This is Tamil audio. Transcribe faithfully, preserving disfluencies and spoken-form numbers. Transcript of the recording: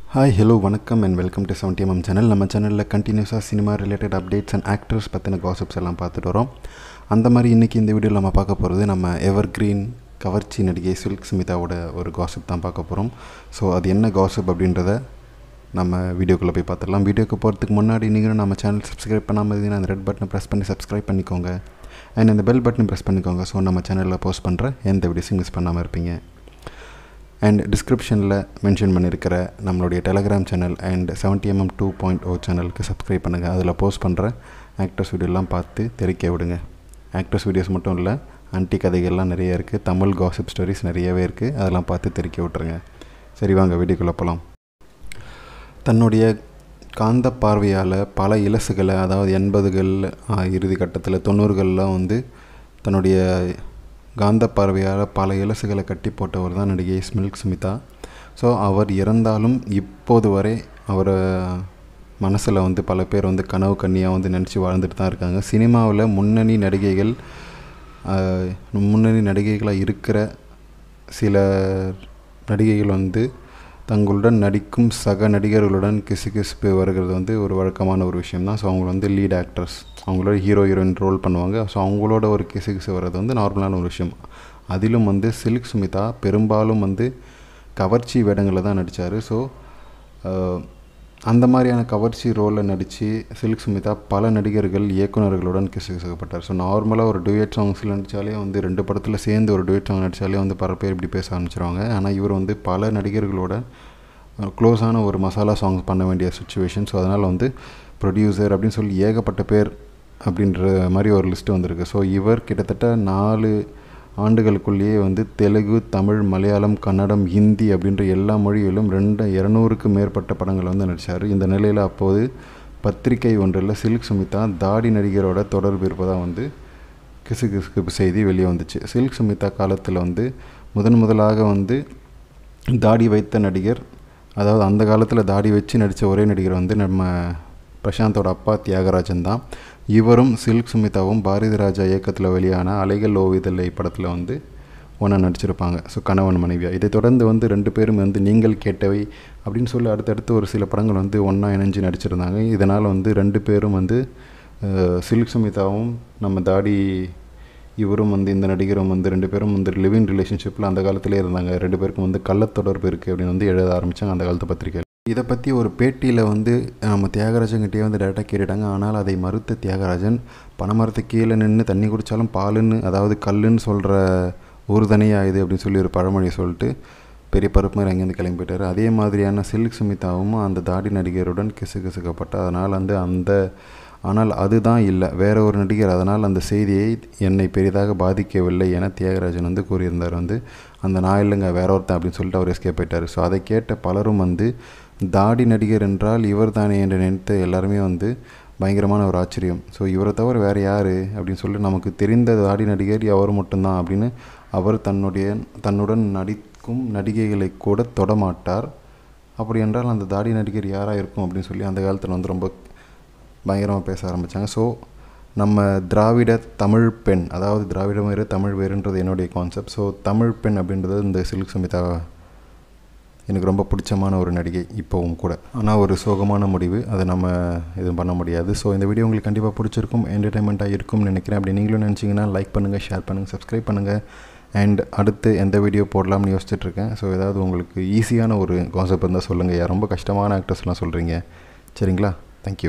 ஹாய் ஹலோ வணக்கம் and welcome to seventy MM channel. நம்ம சேனலில் கண்டினியூஸாக cinema related updates and actors பற்றின காசிப்ஸ் எல்லாம் பார்த்துட்டு வரோம். அந்த மாதிரி இன்றைக்கி இந்த வீடியோவில் நம்ம பார்க்க போகிறது நம்ம எவர் கிரீன் கவர்ச்சி நடிகை சில்க் ஸ்மிதாவோட ஒரு காசிப் தான் பார்க்க போகிறோம். ஸோ அது என்ன காசிப் அப்படின்றத நம்ம வீடியோக்குள்ளே போய் பார்த்துடலாம். வீடியோக்கு போகிறதுக்கு முன்னாடி நீங்களும் நம்ம சேனல் சப்ஸ்கிரைப் பண்ணாமல் இருந்தீங்கன்னா அந்த ரெட் பட்டனை ப்ரெஸ் பண்ணி சப்ஸ்கிரைப் பண்ணிக்கோங்க அண்ட் இந்த பெல் பட்டனை ப்ரெஸ் பண்ணிக்கோங்க. ஸோ நம்ம சேனலில் போஸ்ட் பண்ணுற எந்த வீடியோஸும் மிஸ் பண்ணாமல் இருப்பீங்க. அண்ட் டிஸ்கிரிப்ஷனில் மென்ஷன் பண்ணியிருக்கிற நம்மளுடைய Telegram channel and seventy MM two point O சேனலுக்கு சப்ஸ்கிரைப் பண்ணுங்கள். அதில் போஸ்ட் பண்ணுற ஆக்டர்ஸ் வீடியோலாம் பார்த்து தெரிக்க விடுங்க. ஆக்டர்ஸ் வீடியோஸ் மட்டும் இல்லை, ஆன்ட்டி கதைகள்லாம் நிறைய இருக்குது, தமிழ் காசிப் ஸ்டோரிஸ் நிறையவே இருக்குது, அதெல்லாம் பார்த்து தெரிக்க விட்ருங்க. சரி வாங்க வீடியோக்குள்ளே போகலாம். தன்னுடைய காந்த பார்வையால் பல இலசுகளை, அதாவது எண்பதுகள் இறுதி கட்டத்தில் தொண்ணூறுகளில் வந்து தன்னுடைய காந்த பார்வையால் பல இலசுகளை கட்டி போட்டவர் தான் நடிகை சில்க் ஸ்மிதா. ஸோ அவர் இறந்தாலும் இப்போது வரை அவரை மனசில் வந்து பல பேர் வந்து கனவு கண்ணியாக வந்து நினச்சி வாழ்ந்துட்டு தான் இருக்காங்க. சினிமாவில் முன்னணி நடிகைகள் முன்னணி நடிகைகளாக இருக்கிற சில நடிகைகள் வந்து தங்களுடன் நடிக்கும் சக நடிகர்களுடன் கிசுகிசுப்பு வருகிறது வந்து ஒரு வழக்கமான ஒரு விஷயம் தான். ஸோ அவங்க வந்து லீட் ஆக்டர்ஸ், அவங்களோட ஹீரோ ஹீரோயின் ரோல் பண்ணுவாங்க. ஸோ அவங்களோட ஒரு கிசுகிசு வர்றது வந்து நார்மலான ஒரு விஷயம். அதிலும் வந்து சில்க் ஸ்மிதா பெரும்பாலும் வந்து கவர்ச்சி வேடங்களில் தான் நடித்தார். ஸோ அந்த மாதிரியான கவர்ச்சி ரோலில் நடித்து சில்க் ஸ்மிதா பல நடிகர்கள் இயக்குநர்களுடன் கிசுகிசுக்கப்பட்டார். ஸோ நார்மலாக ஒரு டூயட் சாங்ஸில் நடித்தாலே வந்து ரெண்டு படத்தில் சேர்ந்து ஒரு டூயட் சாங் நடித்தாலே வந்து பல பேர் இப்படி பேச ஆரம்பிச்சிருவாங்க. ஆனால் இவர் வந்து பல நடிகர்களோட க்ளோஸான ஒரு மசாலா சாங்ஸ் பண்ண வேண்டிய சுச்சுவேஷன். ஸோ அதனால் வந்து ப்ரொடியூசர் அப்படின்னு சொல்லி ஏகப்பட்ட பேர் அப்படின்ற மாதிரி ஒரு லிஸ்ட்டு வந்திருக்கு. ஸோ இவர் கிட்டத்தட்ட நாலு ஆண்டுகளுக்குள்ளேயே வந்து தெலுங்கு, தமிழ், மலையாளம், கன்னடம், ஹிந்தி அப்படின்ற எல்லா மொழிகளிலும் ரெண்டு இரநூறுக்கும் மேற்பட்ட படங்களை வந்து நடித்தார். இந்த நிலையில் அப்போது பத்திரிகை ஒன்றில் சில்க் ஸ்மிதா தாடி நடிகரோட தொடர்பு இருப்பதாக வந்து கிசு கிசுக்கு செய்தி வெளியே வந்துச்சு. சில்க் ஸ்மிதா காலத்தில் வந்து முதன் முதலாக வந்து தாடி வைத்த நடிகர், அதாவது அந்த காலத்தில் தாடி வச்சு நடித்த ஒரே நடிகர் வந்து நம்ம பிரசாந்தோட அப்பா தியாகராஜன் தான். இவரும் சில்க் ஸ்மிதாவும் பாரதி ராஜா இயக்கத்தில் வெளியான அலைகள் ஓவிதலை படத்தில் வந்து ஒன்றா நடிச்சிருப்பாங்க. ஸோ கணவன் மனைவியாக. இதை தொடர்ந்து வந்து ரெண்டு பேரும் வந்து நீங்கள் கேட்டவை அப்படின்னு சொல்லி அடுத்தடுத்து ஒரு சில படங்கள் வந்து ஒன்றா இணைஞ்சு நடிச்சிருந்தாங்க. இதனால் வந்து ரெண்டு பேரும் வந்து சில்க் ஸ்மிதாவும் நம்ம தாடி இவரும் வந்து இந்த நடிகரும் வந்து ரெண்டு பேரும் வந்து லிவிங் ரிலேஷன்ஷிப்பில் அந்த காலத்திலே இருந்தாங்க. ரெண்டு பேருக்கும் வந்து கள்ளத்தொடர்பு இருக்குது அப்படின்னு வந்து எழுத ஆரம்பித்தாங்க அந்த காலத்து பத்திரிகை. இதை பற்றி ஒரு பேட்டியில் வந்து நம்ம தியாகராஜன்கிட்டே வந்து டேரெக்டாக கேட்டுட்டாங்க. ஆனால் அதை மறுத்த தியாகராஜன் பனைமரத்து கீழே நின்று தண்ணி குடித்தாலும் பாலுன்னு, அதாவது கல்லுன்னு சொல்கிற ஊர்தனையாக இது அப்படின்னு சொல்லி ஒரு பழமொழியை சொல்லிட்டு பெரிய பருப்பு மாதிரி அங்கேருந்து கிளம்பி போயிட்டார். அதே மாதிரியான சில்க் ஸ்மிதாவும் அந்த தாடி நடிகருடன் கிசு கிசுக்கப்பட்டார். அதனால் வந்து அந்த ஆனால் அதுதான் இல்லை, வேற ஒரு நடிகர். அதனால் அந்த செய்தியை என்னை பெரிதாக பாதிக்கவில்லை என தியாகராஜன் வந்து கூறியிருந்தார். வந்து அந்த நான் இல்லைங்க வேற ஒருத்தன் அப்படின்னு சொல்லிட்டு அவர் எஸ்கேப் போயிட்டார். ஸோ அதை கேட்ட பலரும் வந்து தாடி நடிகர் என்றால் இவர் தானே என்று நினைத்த எல்லாருமே வந்து பயங்கரமான ஒரு ஆச்சரியம். ஸோ இவரை தவிர வேறு யார் அப்படின்னு சொல்லி நமக்கு தெரிந்த தாடி நடிகர் அவர் மட்டும்தான் அப்படின்னு அவர் தன்னுடைய தன்னுடன் நடிக்கும் நடிகைகளை கூட தொடமாட்டார். அப்படி என்றால் அந்த தாடி நடிகர் யாராக இருக்கும் அப்படின்னு சொல்லி அந்த காலத்தில் வந்து ரொம்ப பயங்கரமாக பேச ஆரம்பித்தாங்க. ஸோ நம்ம திராவிட தமிழ் பெண், அதாவது திராவிடம் வேறு தமிழ் வேறுன்றது என்னுடைய கான்செப்ட். ஸோ தமிழ் பெண் அப்படின்றது இந்த சில்க் ஸ்மிதா எனக்கு ரொம்ப பிடிச்சமான ஒரு நடிகை இப்போவும் கூட. ஆனால் ஒரு சோகமான முடிவு, அதை நம்ம எதுவும் பண்ண முடியாது. ஸோ இந்த வீடியோ உங்களுக்கு கண்டிப்பாக பிடிச்சிருக்கும், என்டர்டைன்மெண்ட்டாக இருக்கும்னு நினைக்கிறேன். அப்படி நீங்களும் நினச்சிங்கன்னா லைக் பண்ணுங்கள், ஷேர் பண்ணுங்கள், சப்ஸ்கிரைப் பண்ணுங்கள். அண்ட் அடுத்து எந்த வீடியோ போடலாம்னு யோசிச்சுட்ருக்கேன். ஸோ ஏதாவது உங்களுக்கு ஈஸியான ஒரு கான்செப்ட் இருந்தால் சொல்லுங்கள். யார் ரொம்ப கஷ்டமான ஆக்டர்ஸ்லாம் சொல்கிறீங்க, சரிங்களா? தேங்க்யூ.